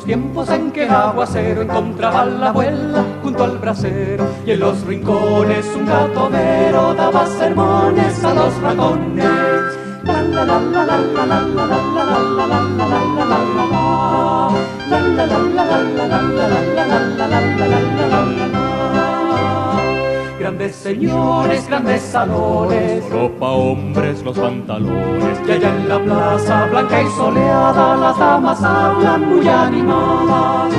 los tiempos en que el aguacero encontraba a la abuela junto al brasero, y en los rincones un gato vero daba sermones a los ratones. La la la la la la la la la la la la la la la la la. Grandes señores, grandes salones, ropa hombres los pantalones, y allá en la plaza blanca y soleada las damas hablan muy animadas.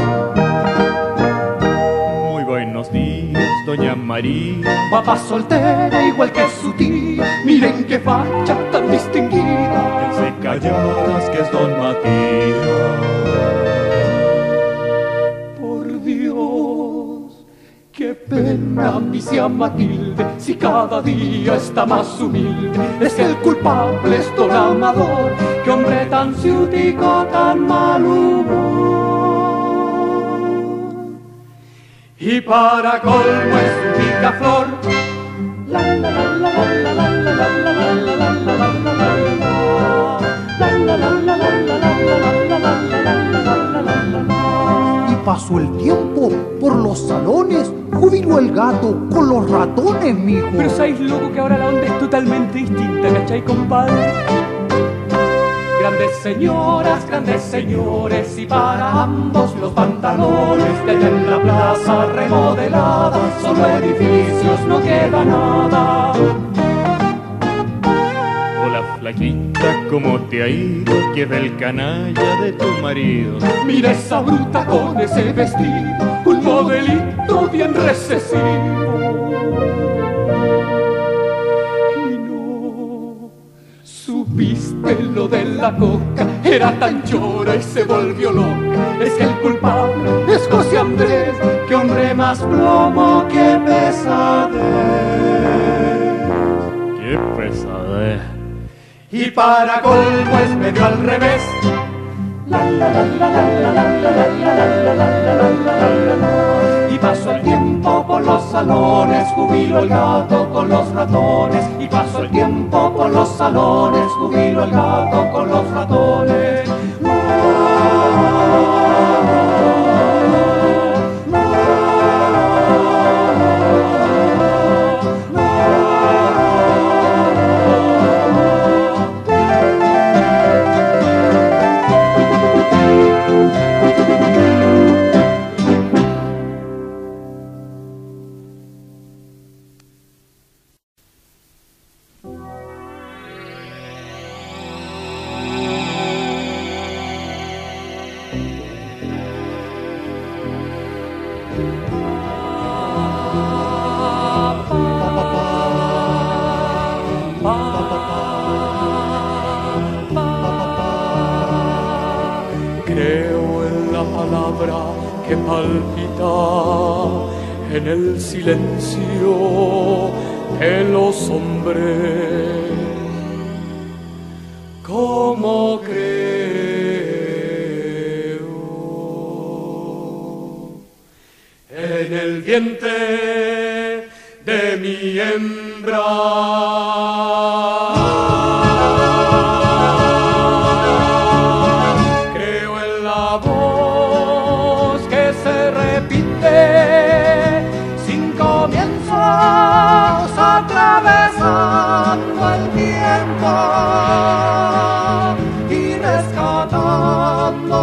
Muy buenos días, doña María, Papá soltera igual que su tía, miren qué facha tan distinguida. quédense calladas que es don Matías. Por Dios, qué pena, misia Matilde, si cada día está más humilde. Es que el culpable es don Amador, que hombre tan ciútico, tan mal humor. Y para colmo es un picaflor. La la la la la la la la la la Y pasó el tiempo por los salones, jubiló el gato con los ratones, mijo. Pero sabéis, loco, que ahora la onda es totalmente distinta, ¿cachai, compadre? Grandes señoras, grandes señores, y para ambos los pantalones. De allá en la plaza remodelada, solo edificios, no queda nada. Hola flaquita, ¿cómo te ha ido? ¿Qué del canalla de tu marido? Mira esa bruta con ese vestido, un modelito bien recesivo. Y no supiste lo de la coca, era tan llora y se volvió loca. Es que el culpable es José Andrés, que hombre más plomo que pesadez. ¡Qué pesadez! Y para colmo es medio al revés. Y pasó el tiempo por los salones, jubiló el gato con los ratones. Y pasó el tiempo por los salones, jubiló el gato con los ratones. Creo en la palabra que palpita en el silencio de los hombres. Como creo en el vientre de mi hembra. Atravesando el tiempo y rescatando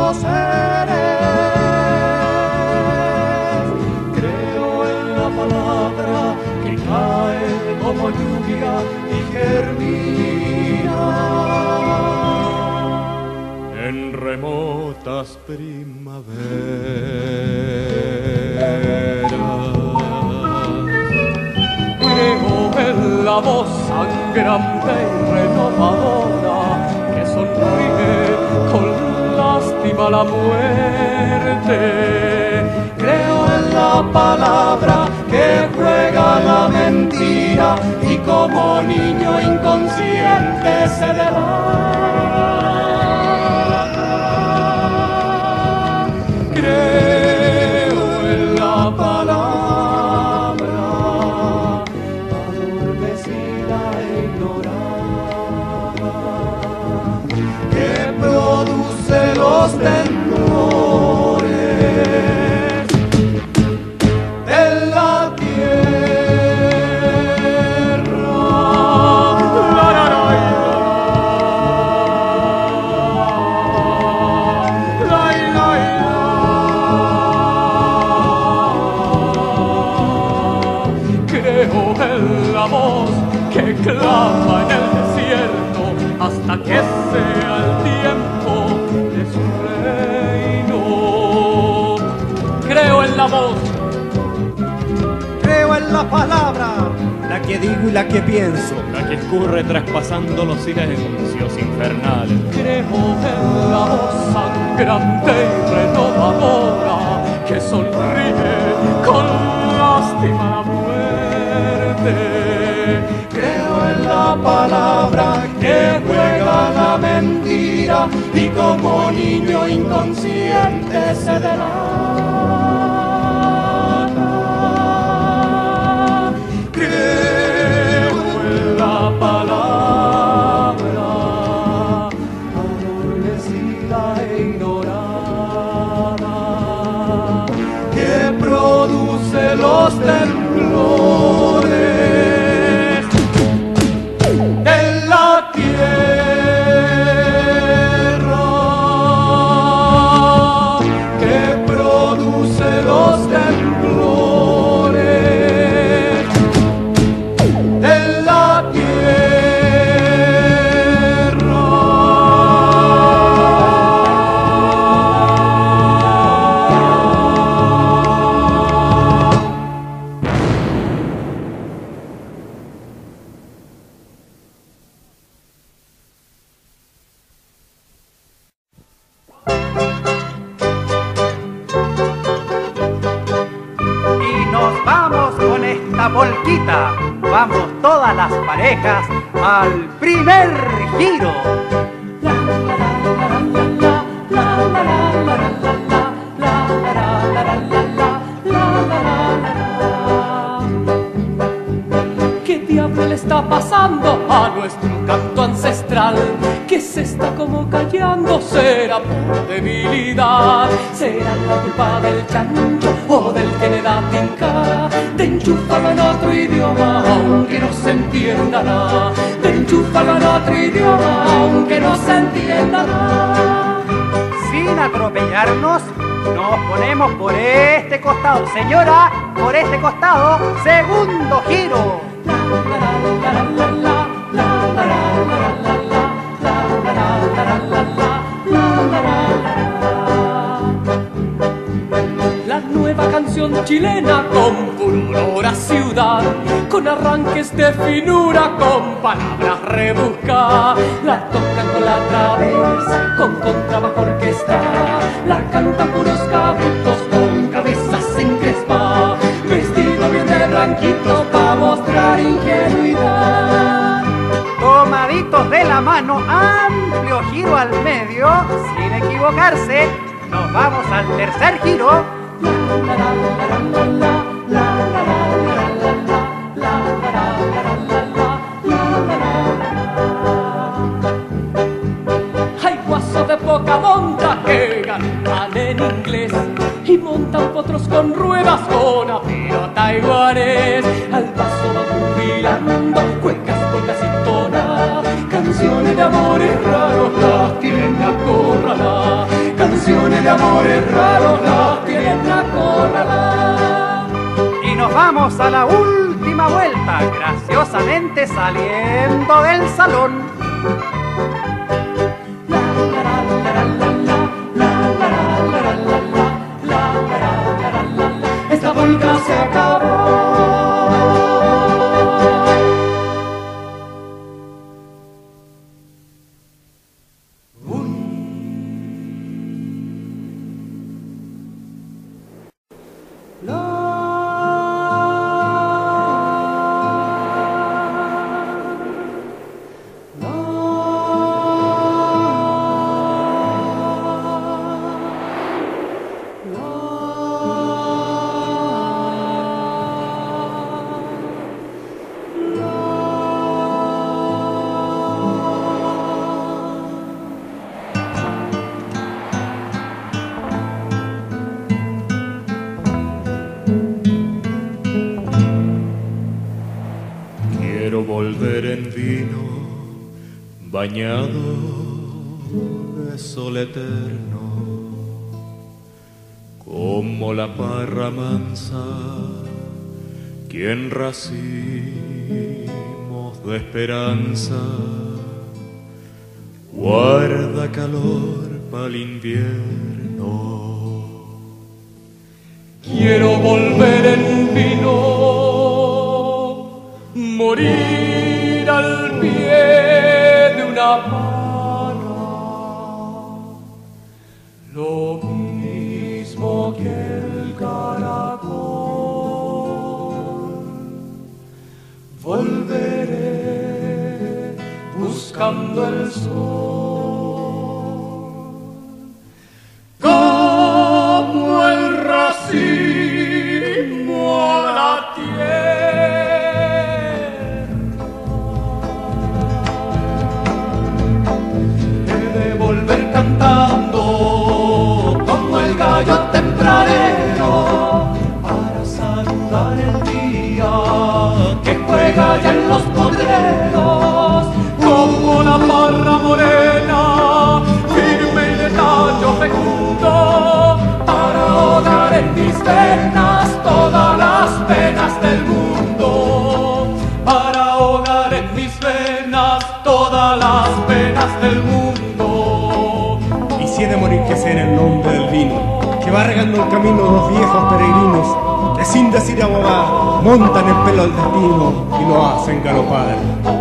seres. Creo en la palabra que cae como lluvia y germina en remotas primaveras. Creo en la voz sangrante y renovadora que sonríe con lástima a la muerte. Creo en la palabra que juega la mentira y como niño inconsciente se delata. Creo en la palabra los temblores en la voz que clama en el desierto hasta que sea el tiempo de su reino. Creo en la voz, creo en la palabra, la que digo y la que pienso, la que escurre traspasando los silencios infernales. creo en la voz sangrante y renovadora que sonríe con lástima a la muerte. Creo en la palabra que juega la mentira y como niño inconsciente se delata. Creo en la palabra adormecida e ignorada que produce los temblores de la tierra, que produce los temblores de la Y nos vamos con esta polquita. Vamos todas las parejas al primer giro. ¿Qué diablo le está pasando a nuestro canto ancestral? Que se está como callando, será por debilidad, será la culpa del chancho o del que le da tinca, de enchufarlo en otro idioma aunque no se entienda nada, de enchufarlo en otro idioma aunque no se entienda nada. Sin atropellarnos, nos ponemos por este costado. Señora, por este costado, segundo giro. La nueva canción chilena con furor a ciudad, con arranques de finura, con palabras rebuscadas, la tocan con la traversa, con contrabajo orquestal, la cantan puros cabritos con cabezas encrespadas, vestido bien de blanquito pa' mostrar ingenuidad. Tomaditos de la mano, amplio giro al medio, sin equivocarse, nos vamos al tercer giro. Hay guasos de poca monta que cantan en inglés y montan potros con ruedas con apero taiwanés. Al paso van jubilando cuecas, polcas y tonadas, canciones de amores raros las tienen acorraladas, canciones de amores raros las tienen acorraladas. Y nos vamos a la última vuelta, graciosamente saliendo del salón. Esta polca se acabó. Quiero volver en vino bañado de sol eterno, como la parra mansa ¿Quién racimos de esperanza guarda calor pa'l invierno? Quiero volver en vino, morir al pie de una pana, lo mismo que el caracol. Volveré buscando el sol, como el racimo a la tierra. He de volver cantando como el gallo tempranero para saludar el día que juega ya en los potreros, como la parra morena, firme y de tallo fecundo, para ahogar en mis venas todas las penas del mundo, para ahogar en mis venas todas las penas del mundo. Y si he de morir, que sea en el nombre del vino, que va regando el camino los viejos peregrinos, que sin decir abogar montan el pelo al destino y lo hacen galopar.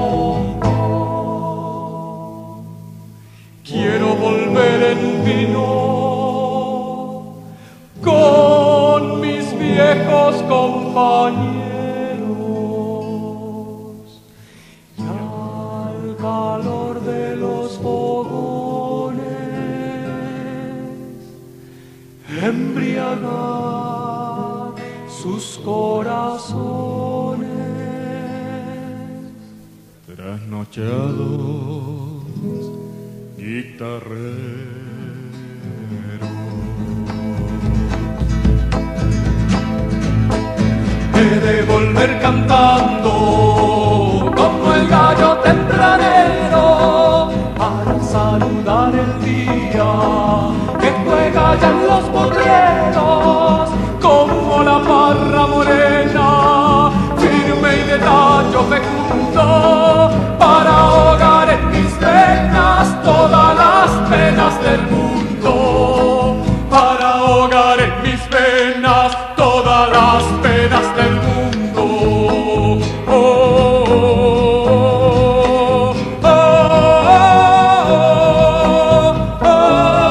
Quiero volver en vino con mis viejos compañeros y al calor de los fogones embriagar sus corazones. Trasnochados guitarreros, he de volver cantando como el gallo tempranero para saludar el día que juega ya en los potreros, como la parra morena, firme y de tallo fecundo, para ahogar en mis venas todas las penas del mundo, para ahogar en mis venas todas las penas del mundo. Oh, oh, oh, oh, oh, oh.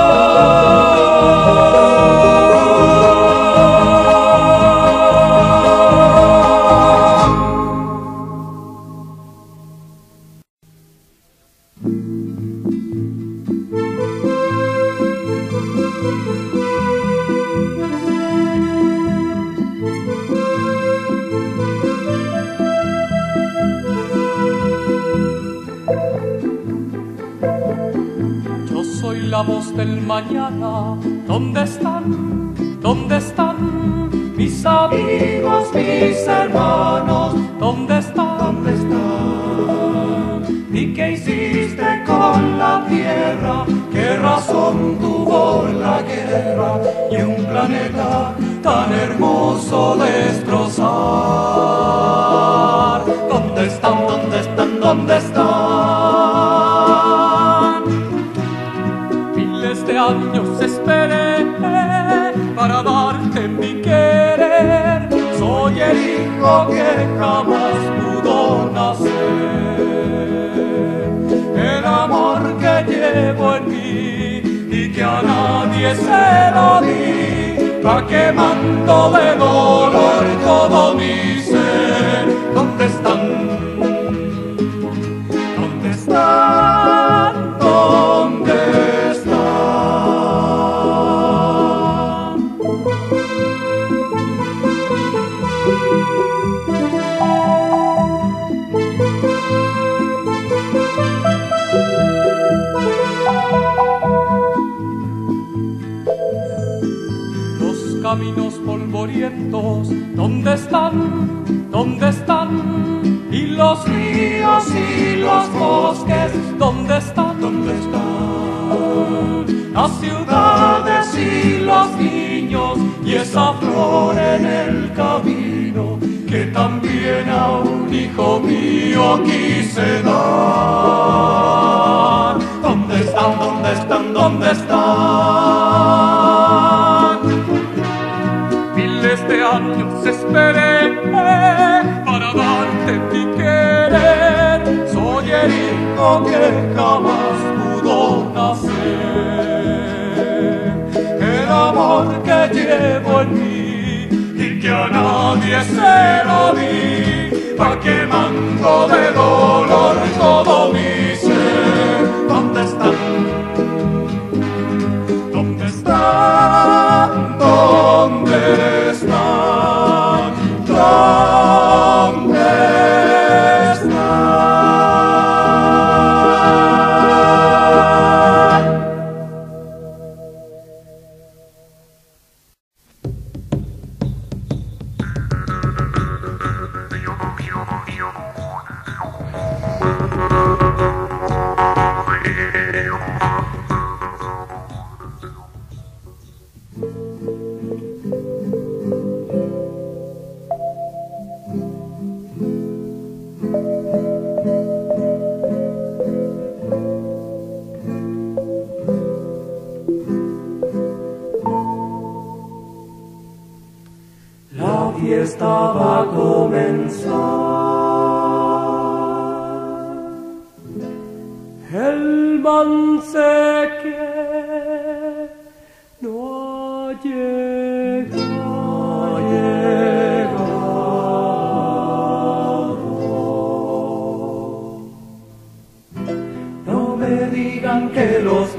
Yo soy la voz del mañana. ¿Dónde están? ¿Dónde están mis amigos, mis hermanos? ¿Dónde están? ¿Dónde están? ¿Y qué hiciste con la tierra? ¿Qué razón tuvo la guerra y un planeta tan hermoso destrozar? ¿Dónde están? ¿Dónde están? ¿Dónde están? Miles de años esperé para darte mi querer. Soy el hijo que jamás pudo nacer. El amor que llevo en mí y que a nadie se lo di, va quemando de dolor todo mi ser. ¿Dónde están? ¿Dónde están? ¿Dónde están? Los caminos polvorientos, ¿dónde están? ¿Dónde están? Y los ríos y los bosques, ¿dónde están? ¿Dónde están? Las ciudades y los niños y esa flor en el camino que también yo quise dar. ¿Dónde están, dónde están, dónde están? Miles de años esperé para darte mi querer. Soy el hijo que jamás pudo nacer. El amor que llevo en mí y que a nadie se lo di, va quemando de dolor todo mi ser. ¿Dónde están? ¿Dónde están? ¿Dónde están? ¿Dónde están? La fiesta va a comenzar. El manseque no ha llegado. No me digan que los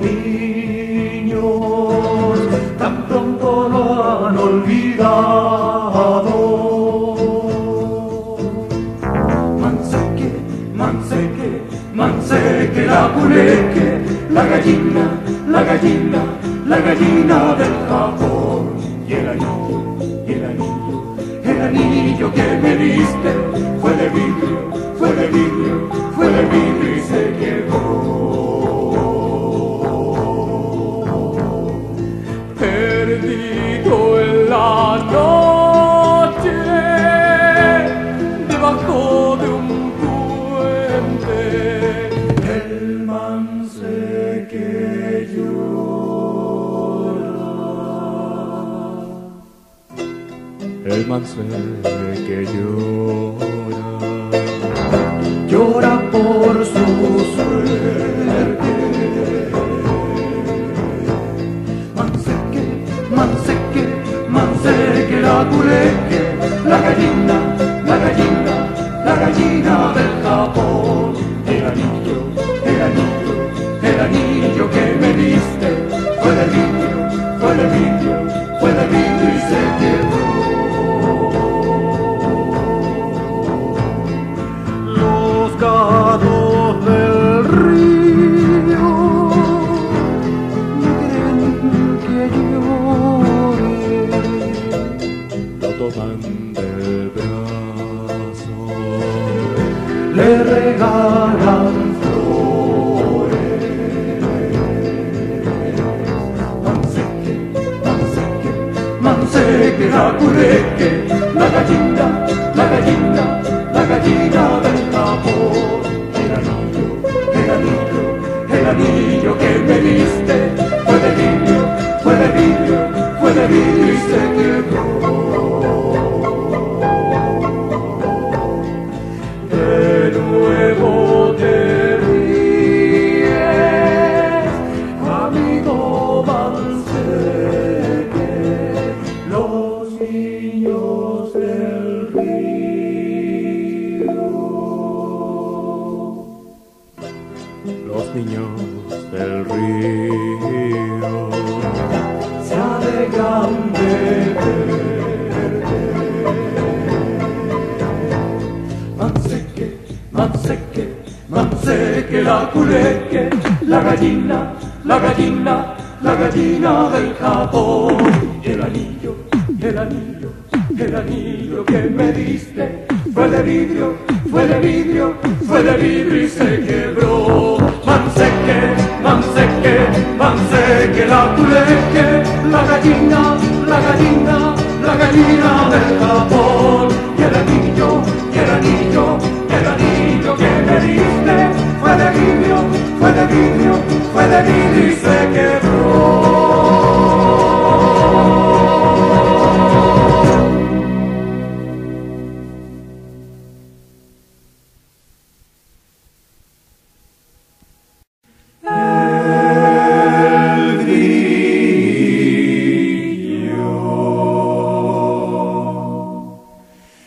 niños tan pronto lo han olvidado. Manseque, manseque, manseque la culeque, la gallina, la gallina, la gallina del Japón. Y el anillo, y el anillo, el anillo que me diste fue de vidrio, fue de vidrio, fue de vidrio y se quebró. Perdido en la noche, debajo de un puente, el manseque llora. El manseque llora. Llora por su suerte. Manseque, manseque la culeque, la gallina, la gallina, la gallina del Japón. El anillo, el anillo, el anillo que me diste fue de vidrio, fue de vidrio, fue de vidrio y se quebró. Los gatos del río no quieren que llore. Lo toman del brazo, Le regalan flores. Manseque, manseque, manseque la culeque, la gallina, la gallina, la gallina del Japón. El anillo, el anillo, el anillo que me diste fue de vidrio, fue de vidrio, fue de vidrio y se quebró. De nuevo te ríes, amigo manseque, los niños del río. los niños del río Se alegran de verte. Manseque, manseque, manseque la culeque, la gallina, la gallina, la gallina del Japón. Y el anillo, el anillo, el anillo que me diste fue de vidrio, fue de vidrio, fue de vidrio y se quebró. Manseque, manseque, manseque la culeque, la gallina, la gallina, la gallina del Japón. Y el anillo, y el anillo, el anillo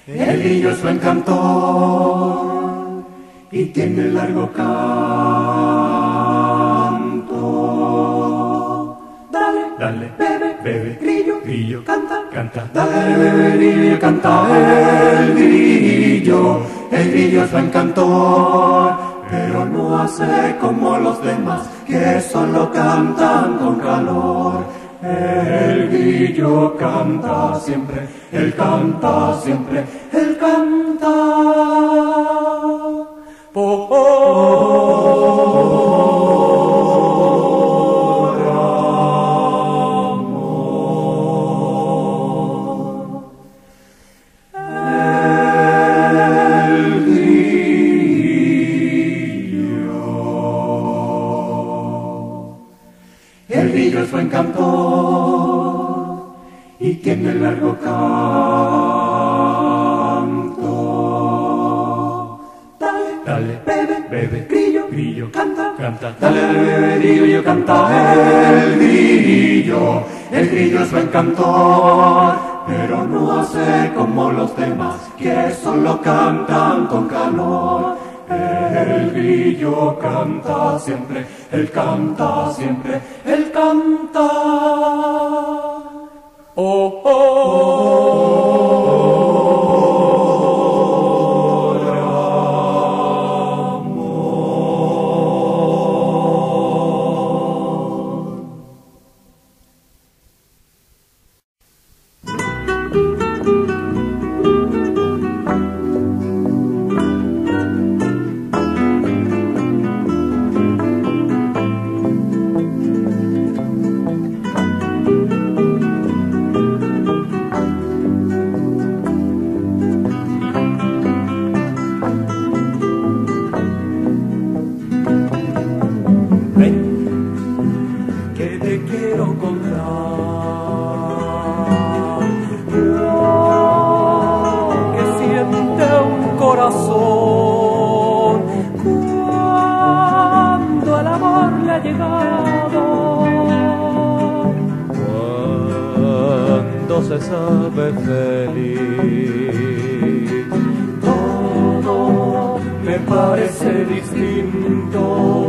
El grillo es buen cantor y tiene largo canto. Dale, dale, bebe, bebe, grillo, grillo, canta, canta. Dale, bebe, grillo, canta el grillo. El grillo es buen cantor, pero no hace como los demás, que solo cantan con calor. El grillo canta siempre, él canta siempre, él canta. El grillo es buen cantor y tiene largo canto. Dale, dale, bebe, bebe, grillo, grillo, canta, canta. Dale, bebe, grillo, canta el grillo. El grillo es buen cantor, pero no hace como los demás, que solo cantan con calor. El grillo canta siempre, él canta siempre, él canta. Oh, se sabe feliz. Todo me parece distinto.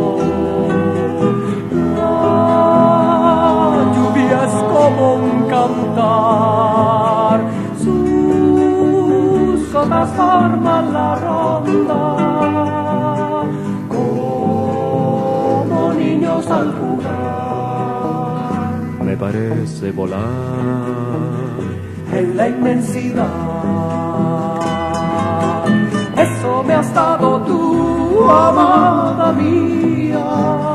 La lluvia es como un cantar, sus gotas forman la ronda, como niños al jugar. Me parece volar en la inmensidad. Eso me has dado tú, amada mía.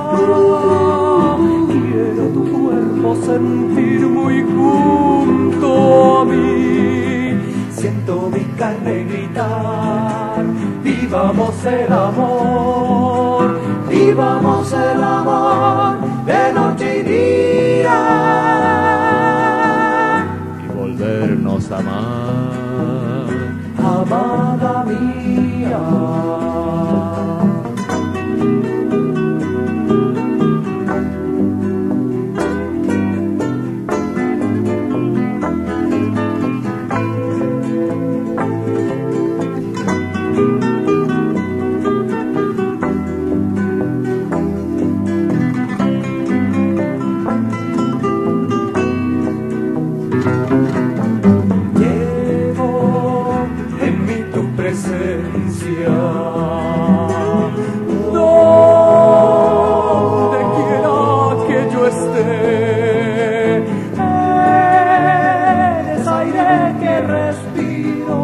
Quiero tu cuerpo sentir muy junto a mí. Siento mi carne gritar, vivamos el amor, vivamos el amor de noche y día. Volvernos a amar, amada mía. Donde quiera que yo esté, eres aire que respiro,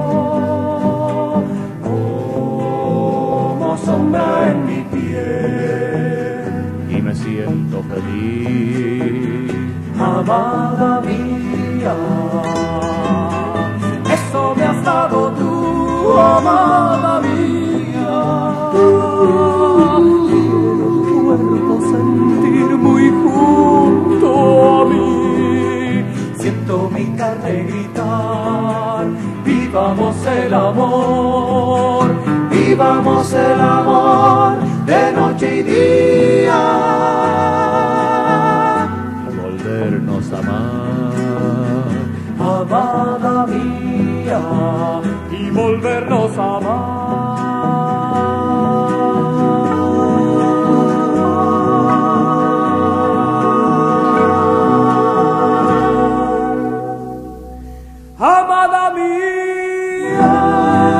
como sombra en mi piel, y me siento feliz, amada mía. Eso me has dado tú, amada mía. Quiero tu cuerpo sentir muy junto a mí. Siento mi carne gritar, vivamos el amor, vivamos el amor de noche y día. volvernos a amar, Amada mía. mía y volvernos a amar. Amada mía,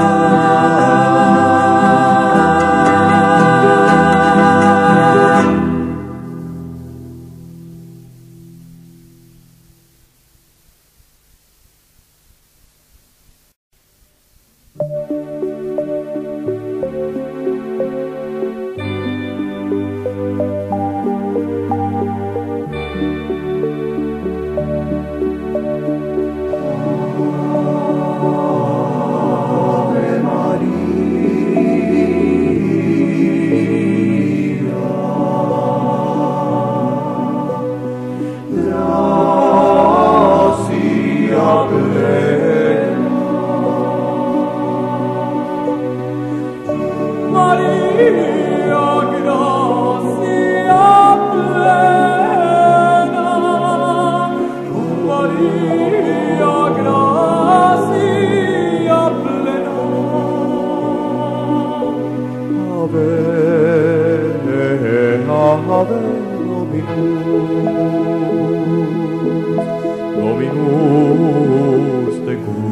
Dominus tecum.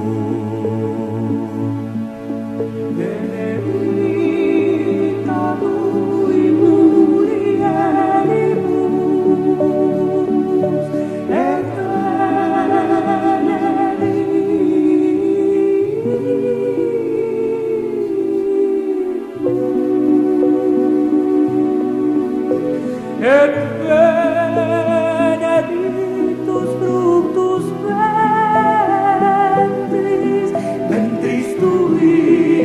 benedicta tui mulieribus, et benedictus fructus ventris, ventris tui,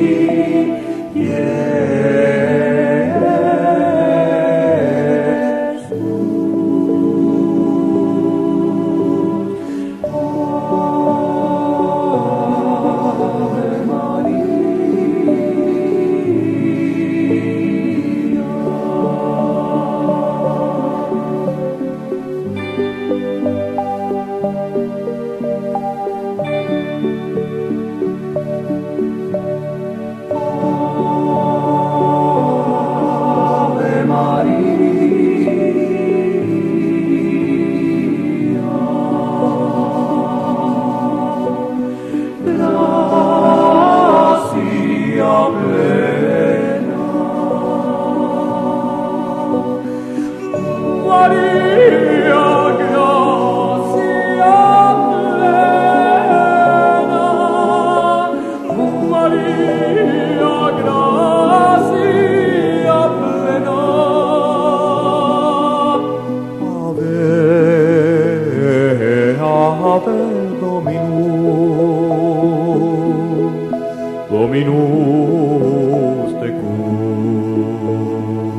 Dominus tecum.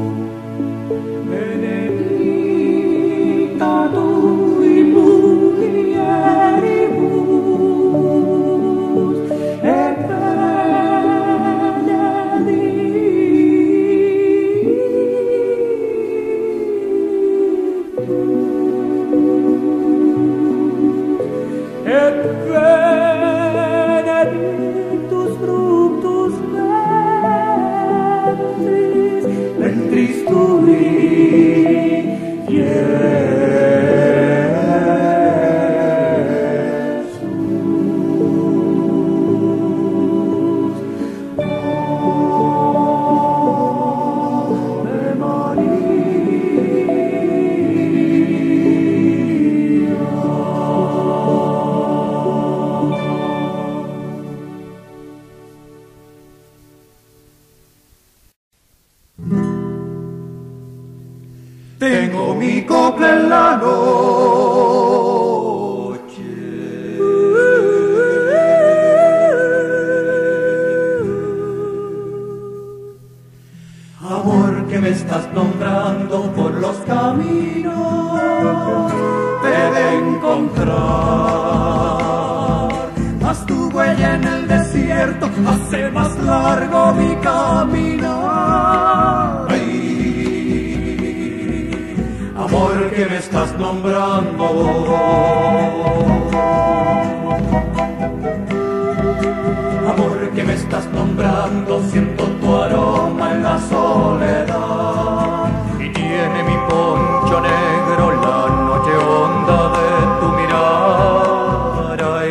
benedicta tui mulieribus, et benedictus fructus ventris, ventris tui, Tengo mi copla en la noche. Amor que me estás nombrando por los caminos, te he de encontrar. Haz tu huella en el desierto, hace más largo mi camino. Amor que me estás nombrando, Amor que me estás nombrando, siento tu aroma en la soledad. Y tiene mi poncho negro la noche honda de tu mirar. Ay.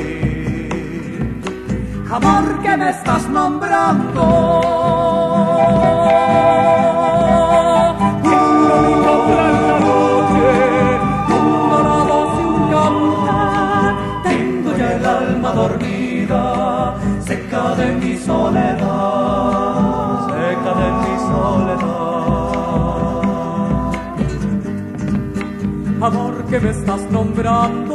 Amor que me estás nombrando, dormida, seca de mi soledad, seca de mi soledad. Amor que me estás nombrando,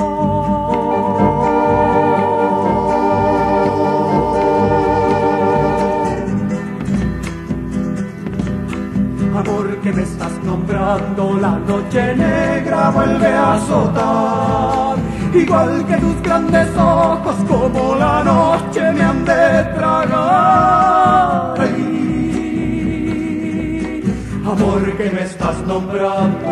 amor que me estás nombrando, la noche negra vuelve a azotar. Igual que tus grandes ojos, como la noche me han de tragar. Ay, amor que me estás nombrando,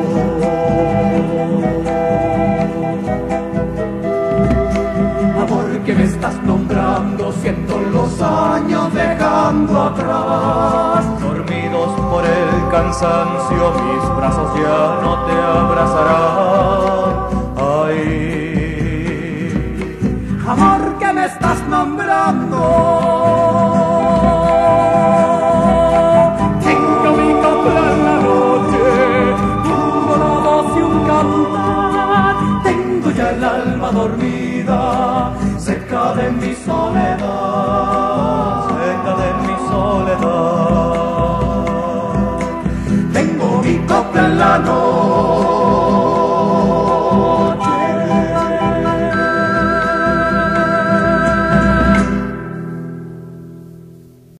amor que me estás nombrando, siento los años dejando atrás. Dormidos por el cansancio, mis brazos ya no te abrazarán. Ay. Amor que me estás nombrando,